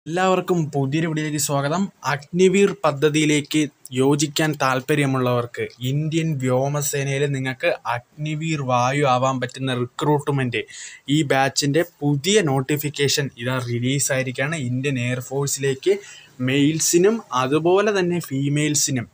എല്ലാവർക്കും പുതിയൊരു വീഡിയോയിലേക്ക് സ്വാഗതം. അഗ്നിവീർ പദ്ധതിയിലേക്ക് യോജിക്കാൻ താല്പര്യമുള്ളവർക്ക് ഇന്ത്യൻ വ്യോമസേനയിൽ നിങ്ങൾക്ക് അഗ്നിവീർ വായു ആവാൻ പറ്റുന്ന റിക്രൂട്ട്മെൻറ്റ് ഈ ബാച്ചിൻ്റെ പുതിയ നോട്ടിഫിക്കേഷൻ ഇതാ റിലീസായിരിക്കുകയാണ്. ഇന്ത്യൻ എയർഫോഴ്സിലേക്ക് മെയിൽസിനും അതുപോലെ തന്നെ ഫീമെയിൽസിനും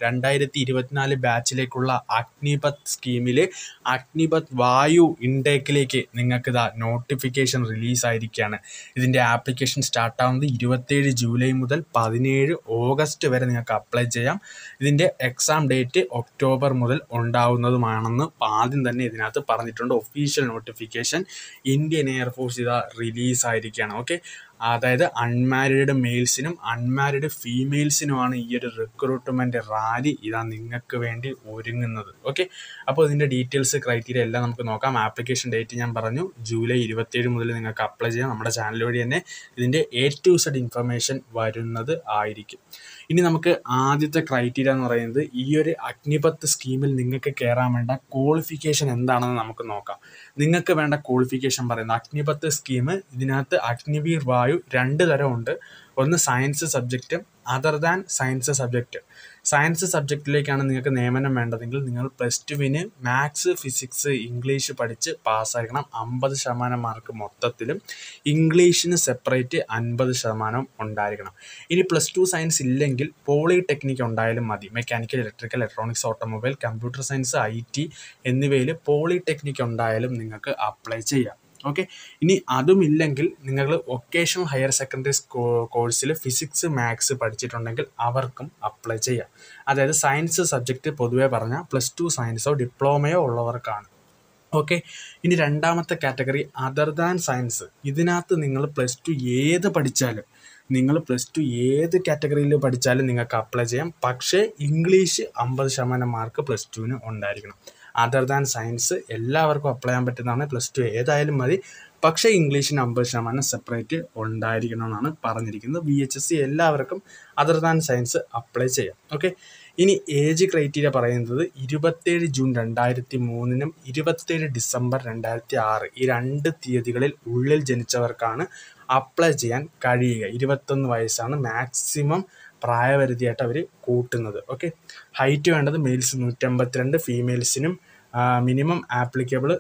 2024 ബാച്ചിലേക്കുള്ള അഗ്നിപത് സ്കീമിൽ അഗ്നിപത് വായു ഇൻടേക്കിലേക്ക് നിങ്ങൾക്ക് ഇതാ നോട്ടിഫിക്കേഷൻ റിലീസായിരിക്കുകയാണ്. ഇതിൻ്റെ ആപ്ലിക്കേഷൻ സ്റ്റാർട്ടാവുന്നത് 27 ജൂലൈ മുതൽ 17 ഓഗസ്റ്റ് വരെ നിങ്ങൾക്ക് അപ്ലൈ ചെയ്യാം. ഇതിൻ്റെ എക്സാം ഡേറ്റ് ഒക്ടോബർ മുതൽ ഉണ്ടാവുന്നതുമാണെന്ന് ആദ്യം തന്നെ ഇതിനകത്ത് പറഞ്ഞിട്ടുണ്ട്. ഒഫീഷ്യൽ നോട്ടിഫിക്കേഷൻ ഇന്ത്യൻ എയർഫോഴ്സ് ഇതാ റിലീസായിരിക്കുകയാണ്. ഓക്കെ, അതായത് അൺമാരീഡ് മെയിൽസിനും അൺമാരീഡ് ഫീമെയിൽസിനുമാണ് ഈ ഒരു റിക്രൂട്ട്മെൻറ്റ് റാലി ഇതാ നിങ്ങൾക്ക് വേണ്ടി ഒരുങ്ങുന്നത്. ഓക്കെ, അപ്പോൾ ഇതിൻ്റെ ഡീറ്റെയിൽസ് ക്രൈറ്റീരിയ എല്ലാം നമുക്ക് നോക്കാം. ആപ്ലിക്കേഷൻ ഡേറ്റ് ഞാൻ പറഞ്ഞു, ജൂലൈ 27 മുതൽ നിങ്ങൾക്ക് അപ്ലൈ ചെയ്യാം. നമ്മുടെ ചാനൽ വഴി തന്നെ ഇതിൻ്റെ A to Z ഇൻഫർമേഷൻ വരുന്നത് ആയിരിക്കും. ഇനി നമുക്ക് ആദ്യത്തെ ക്രൈറ്റീരിയ എന്ന് പറയുന്നത് ഈ ഒരു അഗ്നിപത് സ്കീമിൽ നിങ്ങൾക്ക് കയറാൻ വേണ്ട ക്വാളിഫിക്കേഷൻ എന്താണെന്ന് നമുക്ക് നോക്കാം. നിങ്ങൾക്ക് വേണ്ട ക്വാളിഫിക്കേഷൻ പറയുന്നത് അഗ്നിപത് സ്കീം ഇതിനകത്ത് അഗ്നിവീർ വായു 2 തരമുണ്ട്. ഒന്ന് science subject, other than science subject. Science സബ്ജക്റ്റിലേക്കാണ് നിങ്ങൾക്ക് നിയമനം വേണ്ടതെങ്കിൽ നിങ്ങൾ +2 മാത്സ്, ഫിസിക്സ്, ഇംഗ്ലീഷ് പഠിച്ച് പാസ്സായിരിക്കണം. 50% മാർക്ക് മൊത്തത്തിലും, ഇംഗ്ലീഷിന് സെപ്പറേറ്റ് 50% ഉണ്ടായിരിക്കണം. ഇനി +2 സയൻസ് ഇല്ലെങ്കിൽ പോളിടെക്നിക് ഉണ്ടായാലും മതി. Mechanical, electrical, electronics, automobile, computer science, IT എന്നിവയിൽ പോളിടെക്നിക് ഉണ്ടായാലും നിങ്ങൾക്ക് അപ്ലൈ ചെയ്യാം. ഓക്കെ, ഇനി അതുമില്ലെങ്കിൽ നിങ്ങൾ വൊക്കേഷണൽ ഹയർ സെക്കൻഡറി കോഴ്സിൽ ഫിസിക്സ്, മാത്സ് പഠിച്ചിട്ടുണ്ടെങ്കിൽ അവർക്കും അപ്ലൈ ചെയ്യാം. അതായത് സയൻസ് സബ്ജക്റ്റ് പൊതുവേ പറഞ്ഞാൽ +2 സയൻസോ ഡിപ്ലോമയോ ഉള്ളവർക്കാണ്. ഓക്കെ, ഇനി രണ്ടാമത്തെ കാറ്റഗറി അതർ ദാൻ സയൻസ്. ഇതിനകത്ത് നിങ്ങൾ +2 ഏത് പഠിച്ചാലും, നിങ്ങൾ +2 ഏത് കാറ്റഗറിയിൽ പഠിച്ചാലും നിങ്ങൾക്ക് അപ്ലൈ ചെയ്യാം. പക്ഷേ ഇംഗ്ലീഷ് 50% മാർക്ക് +2 ഉണ്ടായിരിക്കണം. അതർ ദാൻ സയൻസ് എല്ലാവർക്കും അപ്ലൈ ചെയ്യാൻ പറ്റുന്നതാണ്. +2 ഏതായാലും മതി, പക്ഷേ ഇംഗ്ലീഷിന് 50% സെപ്പറേറ്റ് ഉണ്ടായിരിക്കണം എന്നാണ് പറഞ്ഞിരിക്കുന്നത്. VHSC എല്ലാവർക്കും അതർ ദാൻ സയൻസ് അപ്ലൈ ചെയ്യാം. ഓക്കെ, ഇനി ഏജ് ക്രൈറ്റീരിയ പറയുന്നത് 27 ജൂൺ 2003 27 ഡിസംബർ 2006 ഈ 2 തീയതികളിൽ ഉള്ളിൽ ജനിച്ചവർക്കാണ് അപ്ലൈ ചെയ്യാൻ കഴിയുക. 21 വയസ്സാണ് മാക്സിമം പ്രായപരിധിയായിട്ട് അവർ കൂട്ടുന്നത്. ഓക്കെ, ഹൈറ്റ് വേണ്ടത് മെയിൽസ് 152, ഫീമെയിൽസിനും മിനിമം ആപ്ലിക്കബിൾ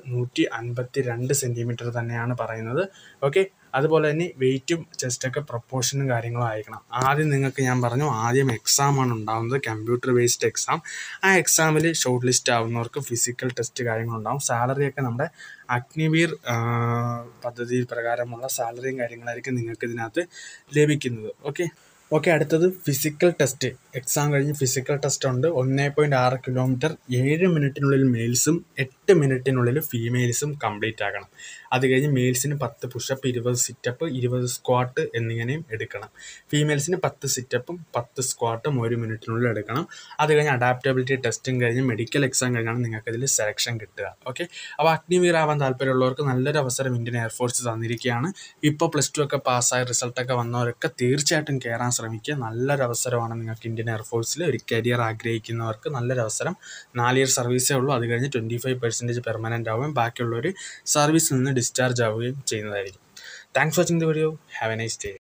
152 സെൻറ്റിമീറ്റർ തന്നെയാണ് പറയുന്നത്. ഓക്കെ, അതുപോലെ തന്നെ വെയ്റ്റും ചെസ്റ്റൊക്കെ പ്രൊപ്പോർഷനും കാര്യങ്ങളും ആയിരിക്കണം. ആദ്യം നിങ്ങൾക്ക് ഞാൻ പറഞ്ഞു, ആദ്യം എക്സാമാണ് ഉണ്ടാകുന്നത്, കമ്പ്യൂട്ടർ ബേസ്ഡ് എക്സാം. ആ എക്സാമിൽ ഷോർട്ട് ലിസ്റ്റ് ആവുന്നവർക്ക് ഫിസിക്കൽ ടെസ്റ്റ് കാര്യങ്ങളുണ്ടാകും. സാലറിയൊക്കെ നമ്മുടെ അഗ്നിവീർ പദ്ധതി പ്രകാരമുള്ള സാലറിയും കാര്യങ്ങളായിരിക്കും നിങ്ങൾക്ക് ഇതിനകത്ത് ലഭിക്കുന്നത്. ഓക്കെ, അടുത്തത് ഫിസിക്കൽ ടെസ്റ്റ്. എക്സാം കഴിഞ്ഞ് ഫിസിക്കൽ ടെസ്റ്റ് ഉണ്ട്. 1.6 കിലോമീറ്റർ 7 മിനിറ്റിനുള്ളിൽ മെയിൽസും 8 മിനിറ്റിനുള്ളിൽ ഫീമെയിൽസും കംപ്ലീറ്റ് ആക്കണം. അത് കഴിഞ്ഞ് മെയിൽസിന് 10 പുഷപ്പ്, 20 സിറ്റപ്പ്, 20 സ്ക്വാട്ട് എന്നിങ്ങനെയും എടുക്കണം. ഫീമെയിൽസിന് 10 സിറ്റപ്പും 10 സ്ക്വാട്ടും 1 മിനിറ്റിനുള്ളിൽ എടുക്കണം. അത് കഴിഞ്ഞ് അഡാപ്റ്റബിലിറ്റി ടെസ്റ്റും കഴിഞ്ഞ് മെഡിക്കൽ എക്സാം കഴിഞ്ഞാണ് നിങ്ങൾക്ക് ഇതിൽ സെലക്ഷൻ കിട്ടുക. ഓക്കെ, അപ്പോൾ അഗ്നിവീർ ആവാൻ താല്പര്യമുള്ളവർക്ക് നല്ലൊരു അവസരം ഇന്ത്യൻ എയർഫോഴ്സ് തന്നിരിക്കുകയാണ്. ഇപ്പോൾ +2 ഒക്കെ പാസ്സായ റിസൾട്ടൊക്കെ വന്നവരൊക്കെ തീർച്ചയായിട്ടും കയറാൻ ശ്രമിക്കുക. നല്ലൊരു അവസരമാണ് നിങ്ങൾക്ക് ഇന്ത്യൻ എയർഫോഴ്സിൽ. ഒരു കരിയർ ആഗ്രഹിക്കുന്നവർക്ക് നല്ലൊരു അവസരം. 4 ഇയർ സർവീസേ ഉള്ളൂ. അത് കഴിഞ്ഞ് 25% പെർമനൻ്റ് ആവുകയും ബാക്കിയുള്ളവർ സർവീസിൽ നിന്ന് ഡിസ്ചാർജ് ആവുകയും ചെയ്യുന്നതായിരിക്കും. Thanks for watching the video. Have a nice day.